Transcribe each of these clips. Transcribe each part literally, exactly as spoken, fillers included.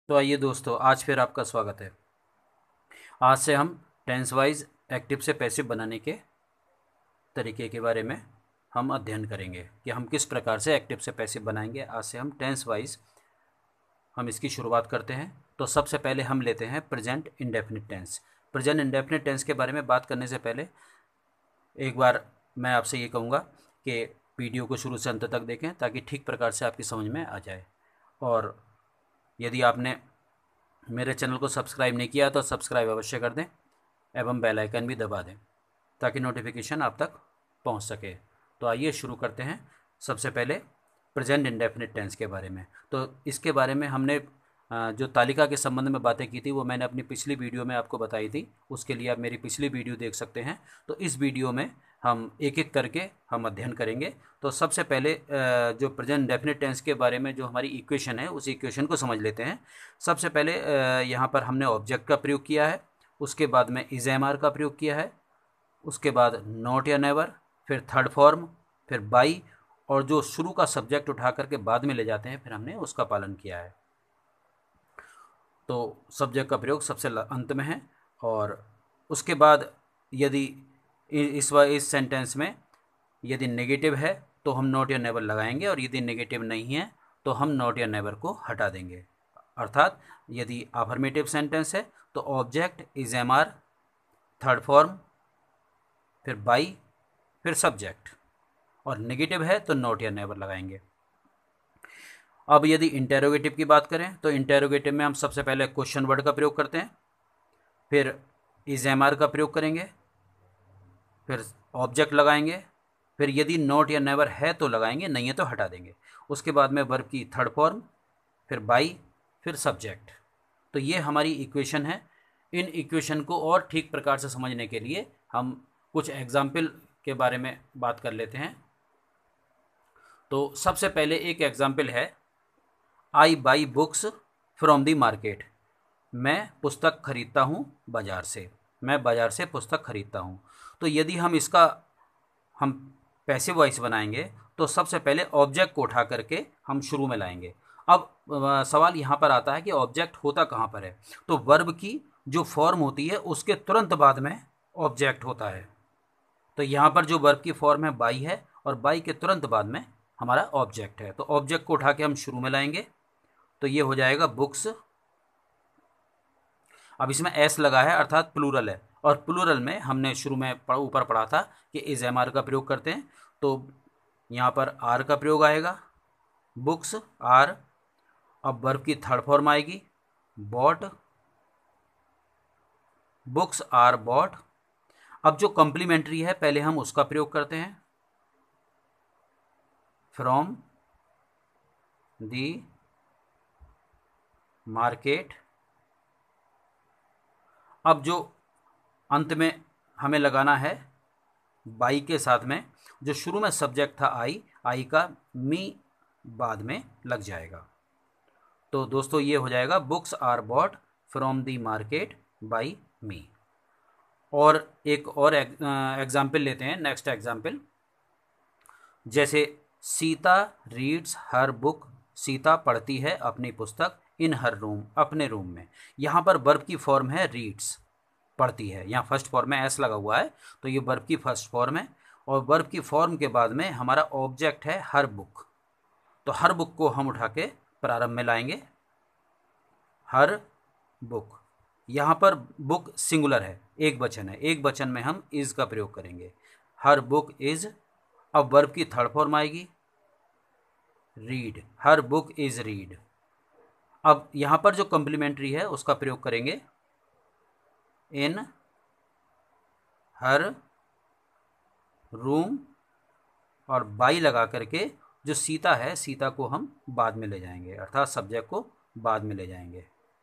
तो आइए दोस्तों, आज फिर आपका स्वागत है। आज से हम टेंस वाइज एक्टिव से पैसिव बनाने के तरीके के बारे में हम अध्ययन करेंगे कि हम किस प्रकार से एक्टिव से पैसिव बनाएंगे। आज से हम टेंस वाइज हम इसकी शुरुआत करते हैं। तो सबसे पहले हम लेते हैं present indefinite tense. Present indefinite tense के बारे में बात करने से पहले एक बार मैं आपसे ये कहूँगा कि वीडियो को शुरू से अंत तक देखें ताकि ठीक प्रकार से आपकी समझ में आ जाए। और यदि आपने मेरे चैनल को सब्सक्राइब नहीं किया तो सब्सक्राइब अवश्य कर दें एवं बेल आइकन भी दबा दें ताकि नोटिफिकेशन आप तक पहुंच सके। तो आइए शुरू करते हैं। सबसे पहले प्रेजेंट इंडेफिनिट टेंस के बारे में। तो इसके बारे में हमने जो तालिका के संबंध में बातें की थी वो मैंने अपनी पिछली वीडियो में आपको बताई थी। उसके लिए आप मेरी पिछली वीडियो देख सकते हैं। तो इस वीडियो में हम एक एक करके हम अध्ययन करेंगे। तो सबसे पहले जो प्रेजेंट इंडेफिनिट टेंस के बारे में जो हमारी इक्वेशन है उस इक्वेशन को समझ लेते हैं। सबसे पहले यहाँ पर हमने ऑब्जेक्ट का प्रयोग किया है, उसके बाद में इज एम आर का प्रयोग किया है, उसके बाद नॉट या नेवर, फिर थर्ड फॉर्म, फिर बाई, और जो शुरू का सब्जेक्ट उठा करके बाद में ले जाते हैं फिर हमने उसका पालन किया है। तो सब्जेक्ट का प्रयोग सबसे अंत में है। और उसके बाद यदि इस इस सेंटेंस में यदि नेगेटिव है तो हम नॉट या नेवर लगाएंगे, और यदि नेगेटिव नहीं है तो हम नॉट या नेवर को हटा देंगे। अर्थात यदि अफर्मेटिव सेंटेंस है तो object is am are, third form, फिर बाई, फिर सब्जेक्ट, और नेगेटिव है तो नॉट या नेवर लगाएंगे। अब यदि इंटेरोगेटिव की बात करें तो इंटेरोगेटिव में हम सबसे पहले क्वेश्चन वर्ड का प्रयोग करते हैं, फिर इज एम आर का प्रयोग करेंगे, फिर ऑब्जेक्ट लगाएंगे, फिर यदि नॉट या नेवर है तो लगाएंगे, नहीं है तो हटा देंगे। उसके बाद में वर्ब की थर्ड फॉर्म, फिर बाई, फिर सब्जेक्ट। तो ये हमारी इक्वेशन है। इन इक्वेशन को और ठीक प्रकार से समझने के लिए हम कुछ एग्जाम्पल के बारे में बात कर लेते हैं। तो सबसे पहले एक एग्जाम्पल है, I buy books from the market. मैं पुस्तक खरीदता हूँ बाज़ार से। मैं बाज़ार से पुस्तक खरीदता हूँ। तो यदि हम इसका हम पैसिव वॉइस बनाएंगे तो सबसे पहले ऑब्जेक्ट को उठा करके हम शुरू में लाएंगे। अब सवाल यहाँ पर आता है कि ऑब्जेक्ट होता कहाँ पर है। तो वर्ब की जो फॉर्म होती है उसके तुरंत बाद में ऑब्जेक्ट होता है। तो यहाँ पर जो वर्ब की फॉर्म है बाई है, और बाई के तुरंत बाद में हमारा ऑब्जेक्ट है। तो ऑब्जेक्ट को उठा के हम शुरू में लाएंगे, तो ये हो जाएगा बुक्स। अब इसमें एस लगा है अर्थात प्लूरल है, और प्लूरल में हमने शुरू में ऊपर पढ़ा था कि इज एम आर का प्रयोग करते हैं। तो यहाँ पर आर का प्रयोग आएगा, बुक्स आर। अब वर्ब की थर्ड फॉर्म आएगी बॉट, बुक्स आर बॉट। अब जो कॉम्प्लीमेंट्री है पहले हम उसका प्रयोग करते हैं, फ्रॉम दी मार्केट। अब जो अंत में हमें लगाना है बाई के साथ में, जो शुरू में सब्जेक्ट था आई, आई का मी बाद में लग जाएगा। तो दोस्तों ये हो जाएगा books are bought from the market by me. और एक और एग्जाम्पल लेते हैं, नेक्स्ट एग्जाम्पल, जैसे Sita reads her book. Sita पढ़ती है अपनी पुस्तक इन हर रूम, अपने रूम में। यहाँ पर वर्ब की फॉर्म है रीड्स, पढ़ती है। यहाँ फर्स्ट फॉर्म में एस लगा हुआ है, तो ये वर्ब की फर्स्ट फॉर्म है। और वर्ब की फॉर्म के बाद में हमारा ऑब्जेक्ट है हर बुक। तो हर बुक को हम उठा के प्रारंभ में लाएंगे, हर बुक। यहाँ पर बुक सिंगुलर है, एक वचन है, एक वचन में हम इज का प्रयोग करेंगे, हर बुक इज। अब वर्ब की थर्ड फॉर्म आएगी read, her book is read. अब यहाँ पर जो कॉम्प्लीमेंट्री है उसका प्रयोग करेंगे इन हर रूम, और बाई लगा करके जो सीता है, सीता को हम बाद में ले जाएंगे, अर्थात सब्जेक्ट को बाद में ले जाएंगे।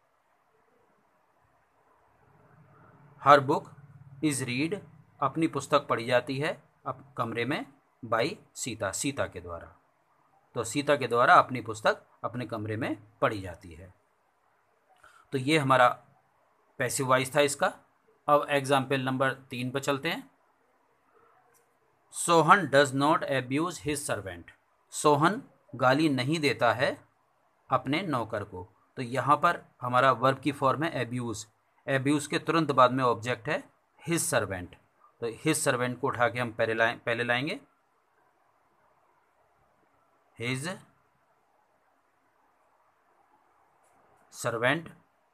हर बुक इज रीड, अपनी पुस्तक पढ़ी जाती है अब कमरे में बाई सीता, सीता के द्वारा। तो सीता के द्वारा अपनी पुस्तक अपने कमरे में पढ़ी जाती है। तो ये हमारा पैसिव वॉइस था इसका। अब एग्जाम्पल नंबर तीन पर चलते हैं। Sohan does not abuse his servant. Sohan गाली नहीं देता है अपने नौकर को। तो यहाँ पर हमारा वर्ब की फॉर्म है एब्यूज़। एब्यूज़ के तुरंत बाद में ऑब्जेक्ट है हिज सर्वेंट। तो हिज सर्वेंट को उठा के हम पहले लाए पहले लाएंगे हिज सर्वेंट।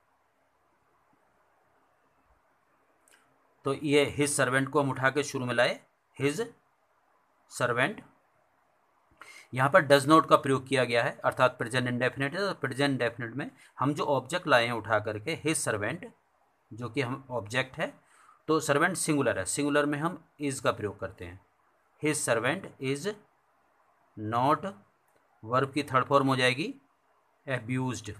तो ये हिज सर्वेंट को हम उठा के शुरू में लाए हिज सर्वेंट। यहाँ पर डज नॉट का प्रयोग किया गया है, अर्थात प्रेजेंट इंडेफिनिट है। तो प्रेजेंट इंडेफिनिट में हम जो ऑब्जेक्ट लाए हैं उठा करके हिज सर्वेंट, जो कि हम ऑब्जेक्ट है, तो सर्वेंट सिंगुलर है, सिंगुलर में हम इज़ का प्रयोग करते हैं। His servant is not, verb की थर्ड फॉर्म हो जाएगी abused.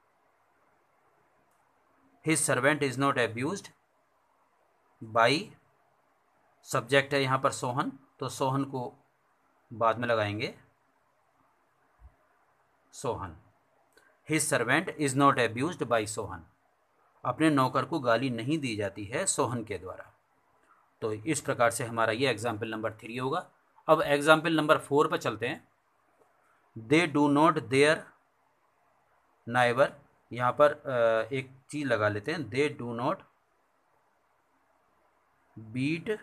His servant is not abused by, subject है यहाँ पर सोहन, तो सोहन को बाद में लगाएंगे Sohan. His servant is not abused by Sohan, अपने नौकर को गाली नहीं दी जाती है सोहन के द्वारा। तो इस प्रकार से हमारा ये एग्जाम्पल नंबर थ्री होगा। अब एग्जाम्पल नंबर फोर पर चलते हैं। They do not their neighbour, यहाँ पर एक चीज़ लगा लेते हैं, they do not beat,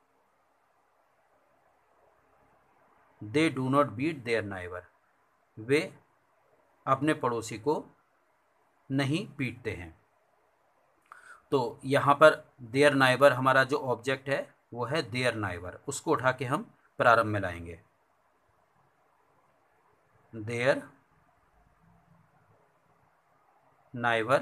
they do not beat their neighbour, वे अपने पड़ोसी को नहीं पीटते हैं। तो यहाँ पर देयर नाइबर हमारा जो ऑब्जेक्ट है वो है देयर नाइबर, उसको उठा के हम प्रारंभ में लाएंगे देयर नाइबर।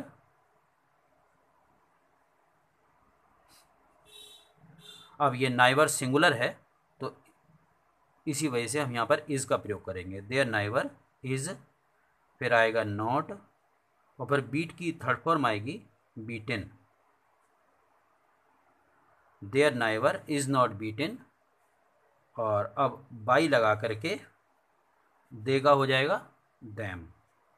अब ये नाइबर सिंगुलर है तो इसी वजह से हम यहाँ पर इज़ का प्रयोग करेंगे। देयर नाइबर इज़, फिर आएगा नॉट, और फिर बीट की थर्ड फॉर्म आएगी beaten. Their neighbour is not beaten, और अब बाई लगा करके देगा हो जाएगा them.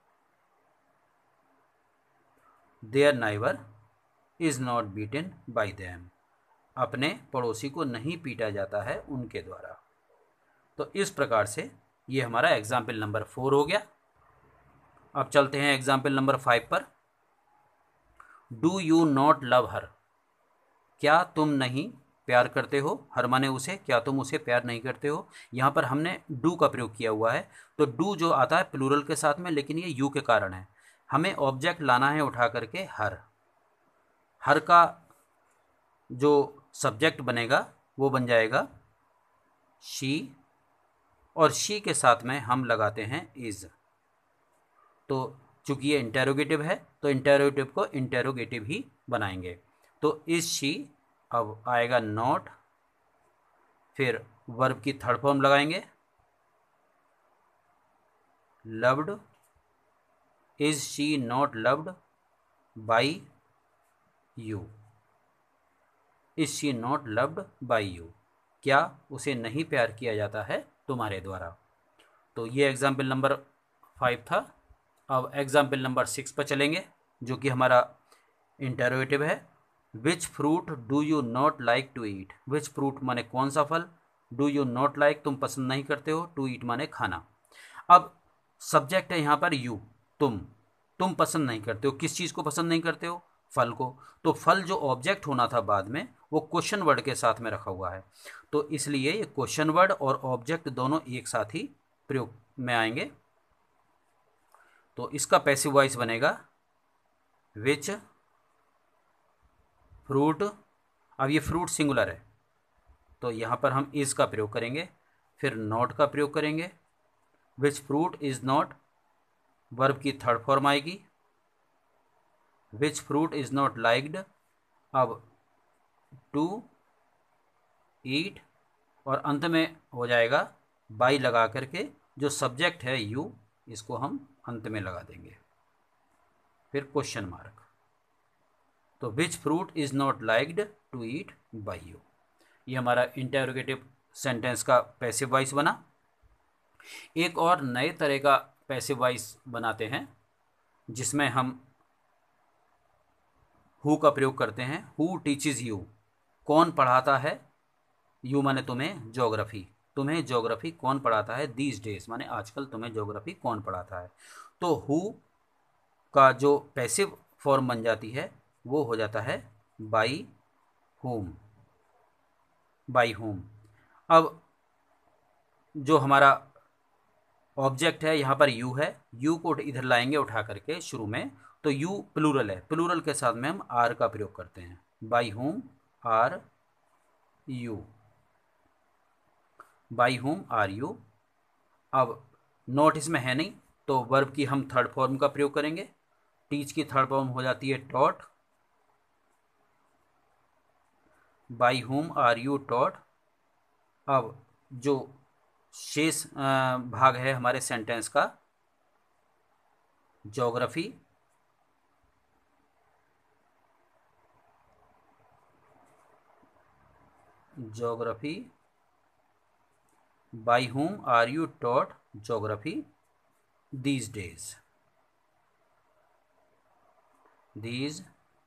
Their neighbour is not beaten by them, अपने पड़ोसी को नहीं पीटा जाता है उनके द्वारा। तो इस प्रकार से ये हमारा एग्जाम्पल नंबर फोर हो गया। अब चलते हैं एग्जाम्पल नंबर फाइव पर। Do you not love her, क्या तुम नहीं प्यार करते हो, हर माने उसे, क्या तुम उसे प्यार नहीं करते हो। यहाँ पर हमने डू का प्रयोग किया हुआ है, तो डू जो आता है प्लूरल के साथ में, लेकिन ये यू के कारण है। हमें ऑब्जेक्ट लाना है उठा करके हर। हर का जो सब्जेक्ट बनेगा वो बन जाएगा शी, और शी के साथ में हम लगाते हैं इज़। तो चूँकि ये इंटेरोगेटिव है तो इंटेरोगेटिव को इंटेरोगेटिव ही बनाएंगे। तो इज़ शी, अब आएगा नॉट, फिर वर्ब की थर्ड फॉर्म लगाएंगे loved. Is she not loved by you, is she not loved by you, क्या उसे नहीं प्यार किया जाता है तुम्हारे द्वारा। तो ये एग्जाम्पल नंबर फाइव था। अब एग्जाम्पल नंबर सिक्स पर चलेंगे, जो कि हमारा इंटेरोगेटिव है। Which fruit do you not like to eat, which fruit माने कौन सा फल, डू यू नॉट लाइक तुम पसंद नहीं करते हो, टू ईट माने खाना। अब सब्जेक्ट है यहाँ पर यू, तुम, तुम पसंद नहीं करते हो, किस चीज़ को पसंद नहीं करते हो, फल को। तो फल जो ऑब्जेक्ट होना था बाद में वो क्वेश्चन वर्ड के साथ में रखा हुआ है, तो इसलिए ये क्वेश्चन वर्ड और ऑब्जेक्ट दोनों एक साथ ही प्रयोग में आएंगे। तो इसका पैसिव वॉइस बनेगा विच फ्रूट। अब ये फ्रूट सिंगुलर है तो यहाँ पर हम इज़ का प्रयोग करेंगे, फिर नॉट का प्रयोग करेंगे। Which fruit is not, verb की थर्ड फॉर्म आएगी which fruit is not liked, अब टू ईट, और अंत में हो जाएगा बाई लगा करके जो सब्जेक्ट है यू, इसको हम अंत में लगा देंगे, फिर क्वेश्चन मार्क। तो which fruit is not liked to eat by you, ये हमारा इंटेरोगेटिव सेंटेंस का पैसिव वॉइस बना। एक और नए तरह का पैसिव वॉइस बनाते हैं जिसमें हम हु का प्रयोग करते हैं। हु टीचेज यू, कौन पढ़ाता है, यू माने तुम्हें, ज्योग्राफी, तुम्हें ज्योग्राफी कौन पढ़ाता है, दीज डेज माने आजकल तुम्हें ज्योग्राफी कौन पढ़ाता है। तो हु का जो पैसिव फॉर्म बन जाती है वो हो जाता है बाई होम, बाई होम। अब जो हमारा ऑब्जेक्ट है यहाँ पर यू है, यू को इधर लाएंगे उठा करके शुरू में, तो यू प्लूरल है, प्लूरल के साथ में हम आर का प्रयोग करते हैं, by whom are you, by whom are you. अब नोट इसमें है नहीं तो वर्ब की हम थर्ड फॉर्म का प्रयोग करेंगे, टीच की थर्ड फॉर्म हो जाती है taught, by whom are you taught. अब जो शेष भाग है हमारे सेंटेंस का, geography, geography, by whom are you taught geography these days, these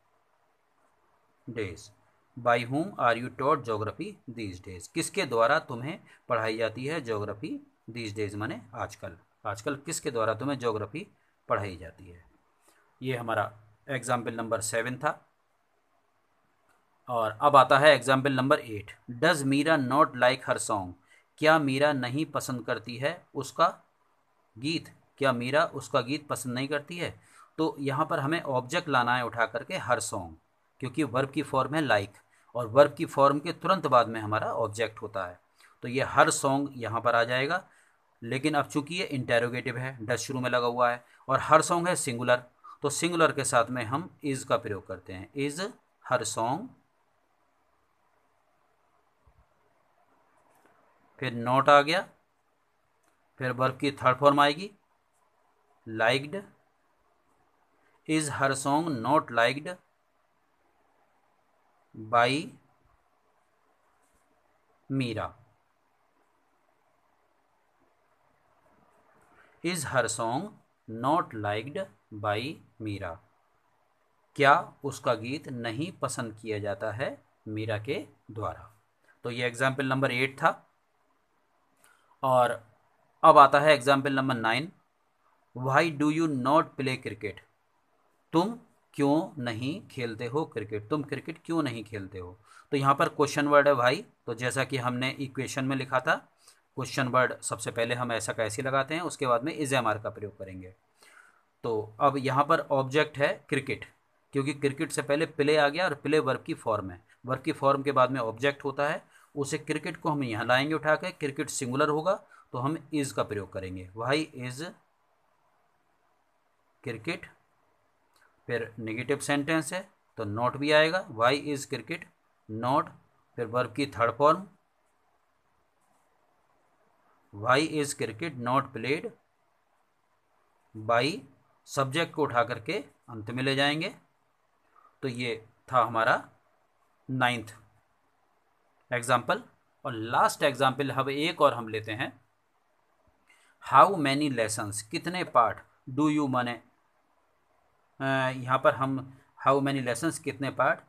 days, by whom are you taught geography these days, किसके द्वारा तुम्हें पढ़ाई जाती है ज्योग्राफी these days माने आजकल, आजकल किसके द्वारा तुम्हें ज्योग्राफी पढ़ाई जाती है। ये हमारा एग्जाम्पल नंबर सेवन था। और अब आता है example number eight, does Meera not like her song, क्या मीरा नहीं पसंद करती है उसका गीत, क्या मीरा उसका गीत पसंद नहीं करती है। तो यहाँ पर हमें ऑब्जेक्ट लाना है उठा करके हर सॉन्ग, क्योंकि वर्ब की फॉर्म है लाइक और वर्ब की फॉर्म के तुरंत बाद में हमारा ऑब्जेक्ट होता है, तो ये हर सॉन्ग यहाँ पर आ जाएगा। लेकिन अब चूंकि ये इंटेरोगेटिव है, डज शुरू में लगा हुआ है और हर सॉन्ग है सिंगुलर, तो सिंगुलर के साथ में हम इज़ का प्रयोग करते हैं, इज़ हर सॉन्ग। फिर नॉट आ गया, फिर वर्ब की थर्ड फॉर्म आएगी liked, is her song not liked by Meera, is her song not liked by Meera, क्या उसका गीत नहीं पसंद किया जाता है मीरा के द्वारा। तो ये एग्जाम्पल नंबर एट था। और अब आता है example number nine, why do you not play cricket, तुम क्यों नहीं खेलते हो क्रिकेट, तुम क्रिकेट क्यों नहीं खेलते हो। तो यहाँ पर क्वेश्चन वर्ड है भाई, तो जैसा कि हमने इक्वेशन में लिखा था, क्वेश्चन वर्ड सबसे पहले हम ऐसा कैसे लगाते हैं, उसके बाद में इज एम आर का प्रयोग करेंगे। तो अब यहाँ पर ऑब्जेक्ट है क्रिकेट, क्योंकि क्रिकेट से पहले प्ले आ गया और प्ले वर्ब की फॉर्म है, वर्ब की फॉर्म के बाद में ऑब्जेक्ट होता है, उसे क्रिकेट को हम यहाँ लाएंगे उठा के, क्रिकेट सिंगुलर होगा तो हम इज का प्रयोग करेंगे, वाई इज क्रिकेट। फिर नेगेटिव सेंटेंस है तो नॉट भी आएगा, वाई इज क्रिकेट नॉट। फिर वर्ब की third form, why is cricket not played by, subject को उठा करके अंत में ले जाएंगे। तो ये था हमारा नाइन्थ एग्जाम्पल। और लास्ट एग्जाम्पल हम एक और हम लेते हैं, हाउ मैनी लेसन्स, कितने पाठ, डू यू माने यहाँ पर हम हाउ मैनी लेसन्स कितने पाठ,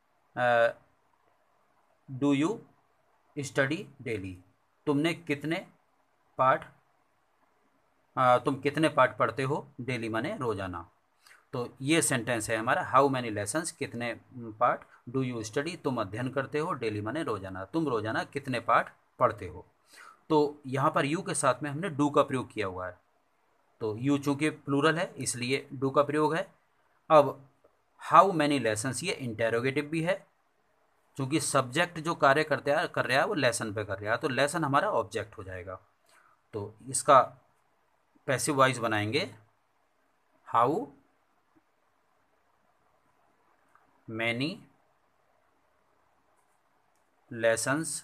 डू यू स्टडी डेली, तुमने कितने पाठ, आ, तुम कितने पाठ पढ़ते हो डेली माने रोजाना। तो ये सेंटेंस है हमारा, हाउ मैनी लेसन्स कितने पाठ, डू यू स्टडी तुम अध्ययन करते हो, डेली माने रोजाना, तुम रोजाना कितने पाठ पढ़ते हो। तो यहाँ पर यू के साथ में हमने डू का प्रयोग किया हुआ है, तो यू चूँकि प्लूरल है इसलिए डू का प्रयोग है। अब हाउ मैनी लेसन्स ये इंटेरोगेटिव भी है, क्योंकि सब्जेक्ट जो कार्य करते हैं कर रहा है वो लेसन पे कर रहा है, तो लेसन हमारा ऑब्जेक्ट हो जाएगा। तो इसका पैसिव वॉइस बनाएंगे, how many lessons,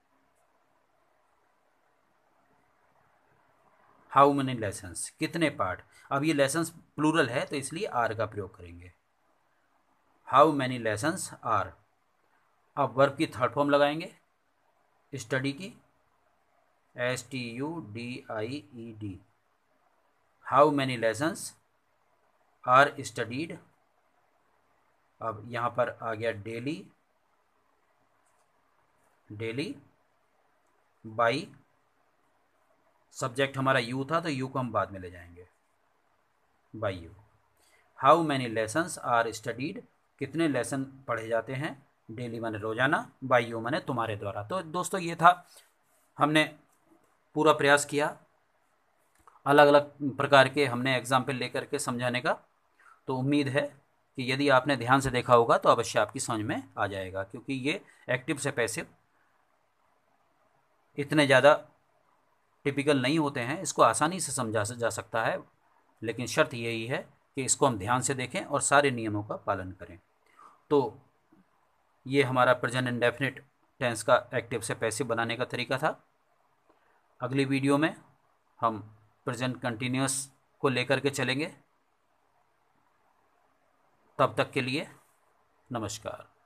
how many lessons कितने पाठ। अब ये लेसन्स प्लूरल है तो इसलिए आर का प्रयोग करेंगे, हाउ मैनी लेसन्स आर। अब वर्ब की थर्ड फॉर्म लगाएंगे स्टडी की, S T U D I E D, how many lessons are studied. अब यहाँ पर आ गया डेली, डेली बाई, सब्जेक्ट हमारा यू था तो यू को हम बाद में ले जाएंगे, by you. How many lessons are studied, कितने लेसन पढ़े जाते हैं डेली माने रोज़ाना, बाय यू माने तुम्हारे द्वारा। तो दोस्तों ये था, हमने पूरा प्रयास किया अलग अलग प्रकार के हमने एग्जाम्पल लेकर के समझाने का। तो उम्मीद है कि यदि आपने ध्यान से देखा होगा तो अवश्य आपकी समझ में आ जाएगा, क्योंकि ये एक्टिव से पैसिव इतने ज़्यादा टिपिकल नहीं होते हैं, इसको आसानी से समझा जा सकता है, लेकिन शर्त यही है कि इसको हम ध्यान से देखें और सारे नियमों का पालन करें। तो ये हमारा प्रेजेंट इंडेफिनिट टेंस का एक्टिव से पैसिव बनाने का तरीका था। अगली वीडियो में हम प्रेजेंट कंटिन्यूअस को लेकर के चलेंगे। तब तक के लिए नमस्कार।